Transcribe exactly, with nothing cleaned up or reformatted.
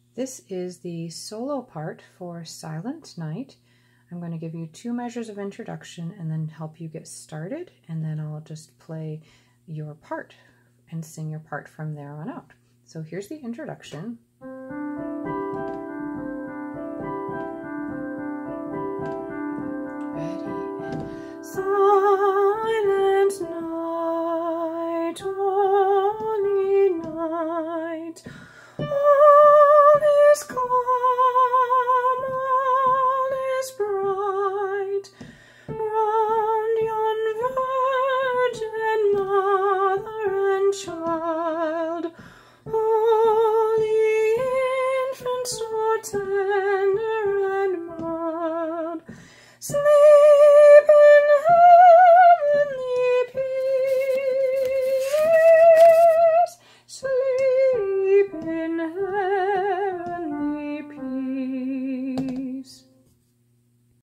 This is the solo part for Silent Night. I'm going to give you two measures of introduction and then help you get started, and then I'll just play your part and sing your part from there on out. So here's the introduction. Ready? Silent night, holy night, all is calm.